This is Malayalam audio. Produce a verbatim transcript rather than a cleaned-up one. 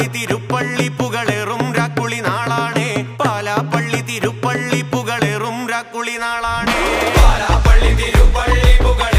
തിരുപ്പള്ളി പുകളേറും രാക്കുളി നാളാണേ പാലാപ്പള്ളി തിരുപ്പള്ളി പുകളേറും രാക്കുളി നാളാണേ പാലാപ്പള്ളി തിരുപ്പള്ളി പുകള